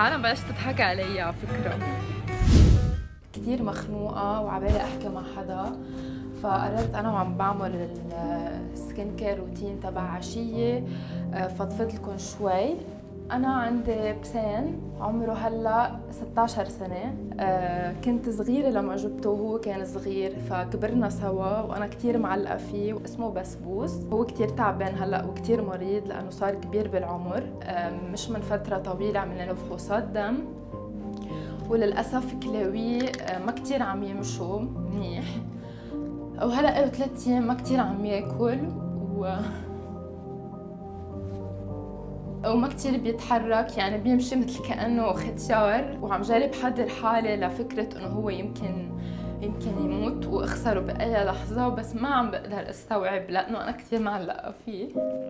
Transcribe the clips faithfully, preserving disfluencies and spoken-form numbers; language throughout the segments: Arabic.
العالم بلشت تضحك علي على فكرة. كثير مخنوقة وعبالي احكي مع حدا، فقررت انا وعم بعمل السكين كير روتين تبع عشية فضفض لكم شوي. انا عندي بسين عمره هلا ستة عشر سنة، أه كنت صغيرة لما جبته وهو كان صغير فكبرنا سوا وانا كثير معلقة فيه، واسمه بسبوس. هو كثير تعبان هلا وكثير مريض لانه صار كبير بالعمر، أه مش من فترة طويلة عملنا له فحوصات دم، وللاسف كلاويه ما كثير عم يمشوا منيح، وهلا له ثلاث ايام ما كثير عم ياكل و وما كثير بيتحرك، يعني بيمشي مثل كأنه ختيار، وعم جرب حضر حالي لفكرة انه هو يمكن يمكن يموت واخسره بأي لحظة، بس ما عم بقدر استوعب لانه انا كثير معلقة فيه.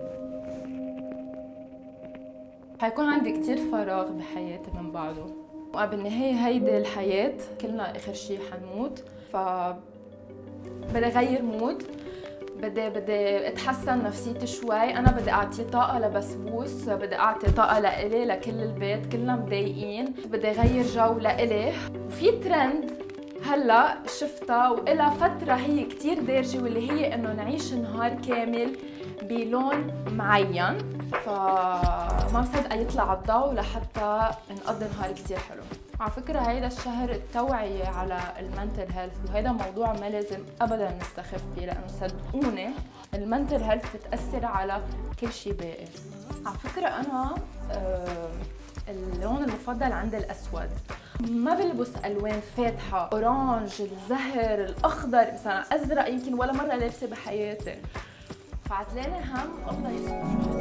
حيكون عندي كثير فراغ بحياتي من بعده، وبالنهاية هيدي الحياة، كلنا اخر شيء حنموت، ف بدي اغير مود، بدي بدي اتحسن نفسيتي شوي. انا بدي اعطي طاقه لبسبوس، بدي اعطي طاقه لإلي لكل البيت، كلنا مضايقين، بدي اغير جو لإلي. وفي ترند هلا شفتها وإلها فتره هي كثير دارجه، واللي هي انه نعيش نهار كامل بلون معين، فما مصدقه يطلع الضوء لحتى نقضي نهار كثير حلو. على فكرة هيدا الشهر التوعية على المنتل هيلث، وهيدا موضوع ما لازم أبدا نستخف فيه، لأنه صدقوني المنتل هيلث بتأثر على كل شيء باقي. على فكرة أنا آه اللون المفضل عندي الأسود، ما بلبس ألوان فاتحة، أورانج، الزهر، الأخضر، مثلا أزرق يمكن ولا مرة لابسة بحياتي، فعتلاني هم الله يستر.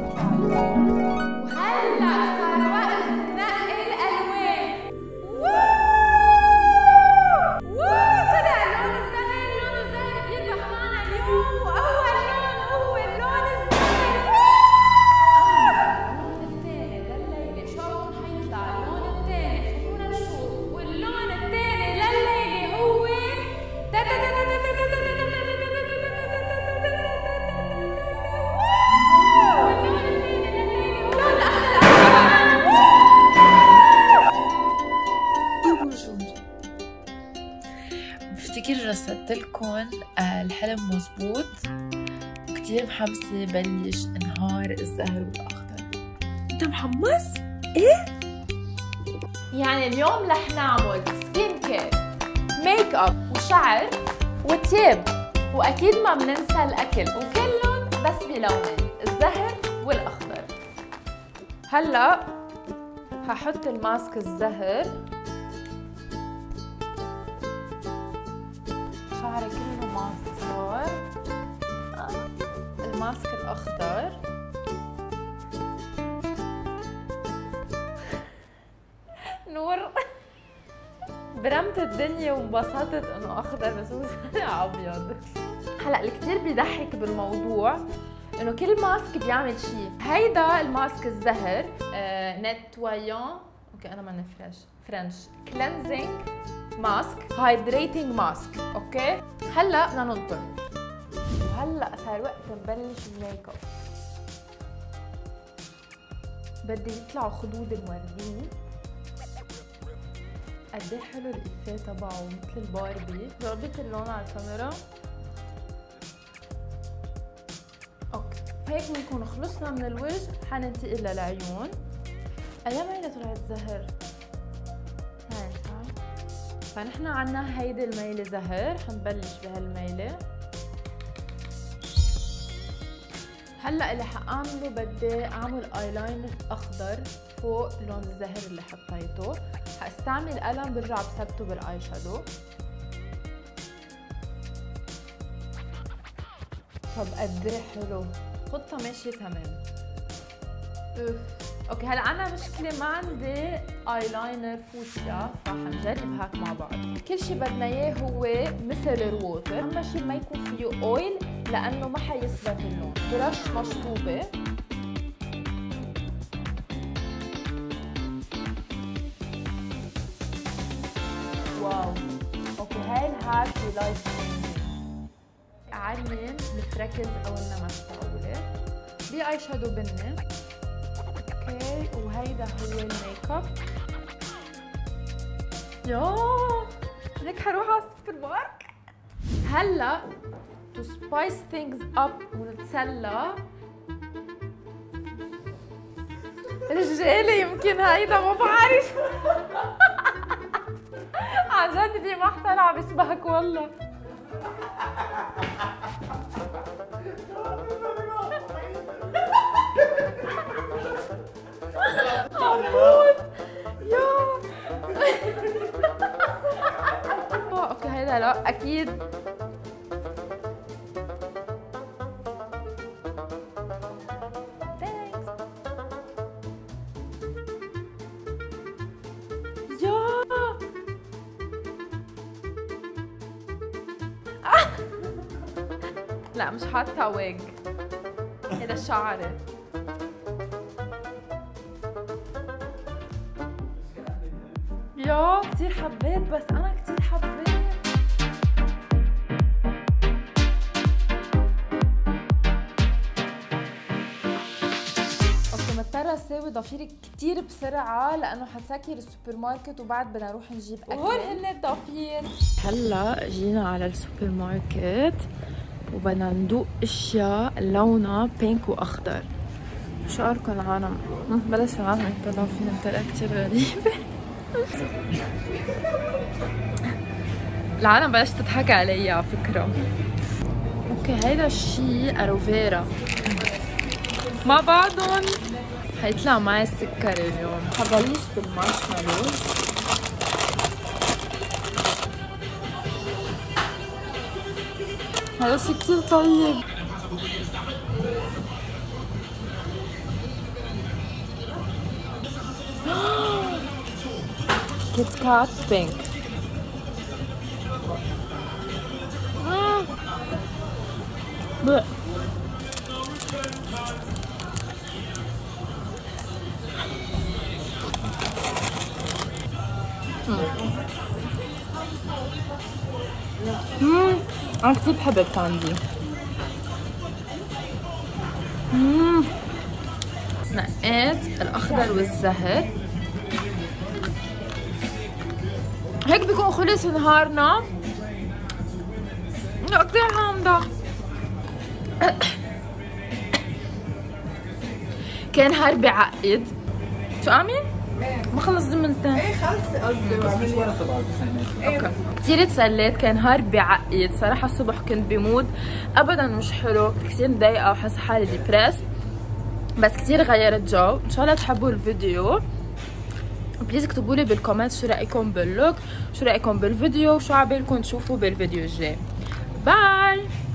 وهلا صار وقت نقي الألوان. بفتكر رصدت لكم الحلم مزبوط، وكتير محمسة بلش نهار الزهر والأخضر. انت محمس؟ ايه؟ يعني اليوم رح نعمل سكين كير، ميك اب، وشعر، وتياب، واكيد ما بننسى الاكل، وكلهم بس بلونين، الزهر والاخضر. هلا هحط الماسك الزهر، شعري كله ماسك صار، الماسك الاخضر، نور برمت الدنيا وانبسطت انه اخضر بس هو ابيض. هلا الكثير بيضحك بالموضوع انه كل ماسك بيعمل شيء. هيدا الماسك الزهر نتويان، اوكي انا ماني فرنش فرنش كلينزينج ماسك، هايدريتنج ماسك، اوكي. هلا بدنا ننطر، وهلا صار وقت نبلش الميك اب. بدي يطلعوا خدود الوردين، قد ايه حلو الإفيه تبعه مثل الباربي. ضربت اللون على الكاميرا، اوكي هيك بنكون خلصنا من الوجه، حننتقل للعيون. ايام ميلة طلعت زهر هاي، فنحن عنا هيدي الميلة زهر، حنبلش بهالميلة. هلا اللي حاعمله بدي اعمل ايلاينر اخضر فوق لون الزهر اللي حطيته. حاستعمل قلم برجع بثبته بالاي شادو. طب قد ايه حلو، خطه ماشيه تمام. اوف اوكي هلا انا مشكله ما عندي ايلاينر فوشيا، فحنجرب هيك مع بعض. كل شيء بدنا اياه هو مثل الووتر، اهم شيء ما يكون فيه اويل لانه ما حيثبت اللون. برش مشطوبه، واو اوكي هاي الهات ولايف اعلم الفريكلز او النمش تبعولي باي شادو بني. اوكي وهيدا هو الميك اب. يا هيك حروح على السوبر ماركت. هلا to spice things up ونتسلى. رجالة يمكن هيدا ما بعرف. عن جد في محتل عم يشبهك والله. عمود يا اوكي هيدا لا اكيد. لا مش حاطة ويج، هذا شعري. يا كتير حبيت، بس أنا كتير حبيت. اوكي مضطرة اساوي ضفيري كتير بسرعة لأنه حتسكر السوبر ماركت وبعد بدنا نروح نجيب أكل. وهول هن الضفير. هلا جينا على السوبر ماركت وبدنا ندوق اشياء لونها بينك واخضر. شو رايكم العالم؟ بلش العالم يطلعوا فينا بطريقه كتير غريبه. العالم بلشت تضحك علي على فكره. اوكي هيدا الشيء اروفيرا مع بعضهم هيطلع معي السكر اليوم. حبلش بالمارشميلوز. هذا شيء كتير طيب. كيت كات بينك. بقى. مم. أنا كتير بحب الكاندي. مم. نقيت الأخضر والزهر. هيك بيكون خلص نهارنا. لا كتير حامضة. كان نهار بعقد. شو عامل؟ ما خلص زمنتين. ايه خلص قصدي بس مش ورا تبعك. اوكي كثير تسليت. كان نهار بعقد صراحه. الصبح كنت بمود ابدا مش حلو، كنت كثير مضايقه وحاسه حالي ديبريس، بس كثير غيرت جو. ان شاء الله تحبوا الفيديو. بليز اكتبوا لي بالكومنت شو رايكم باللوك، شو رايكم بالفيديو، وشو عبالكم تشوفوا بالفيديو الجاي. باي.